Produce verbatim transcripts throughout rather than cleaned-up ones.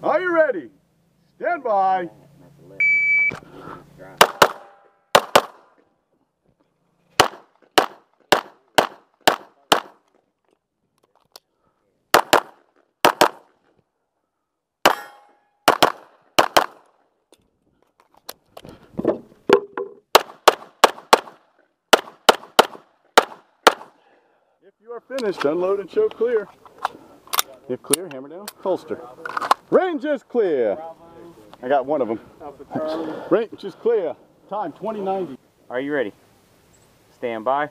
Are you ready? Stand by. If you are finished, unload and show clear. If clear, hammer down, holster. Range is clear. I got one of them. Range is clear. Time twenty ninety. Are you ready? Stand by.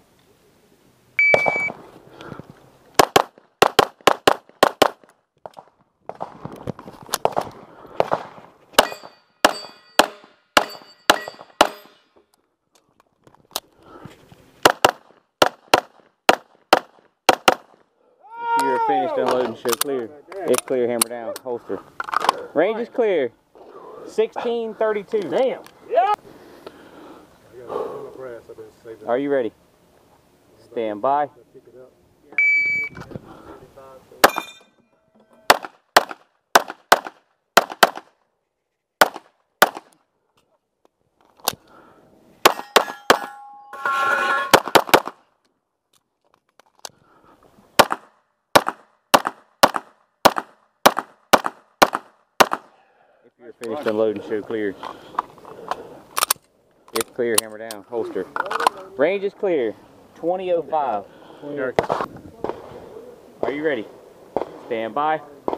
If you're finished, unload and show clear. If clear, hammer down, holster. Range is clear. sixteen thirty-two. Damn. Yeah. Are you ready? Stand by. If you're finished, unload and show clear. If clear, hammer down, holster. Range is clear. twenty oh five. Are you ready? Stand by.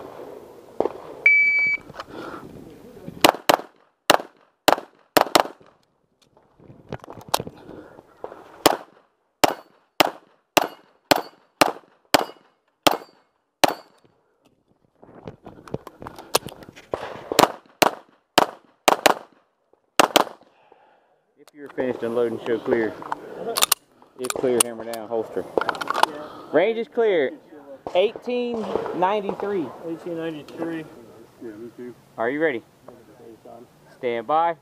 If you're finished, unload and show clear. If clear, hammer down, holster. Range is clear. eighteen ninety-three. eighteen ninety-three. Yeah, me too. Are you ready? Stand by.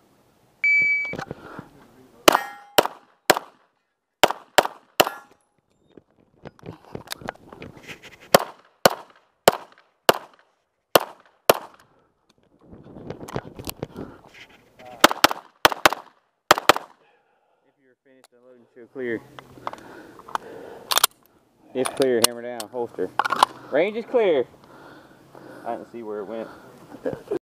Finished, unload and show clear. If clear, hammer down, holster. Range is clear. I didn't see where it went.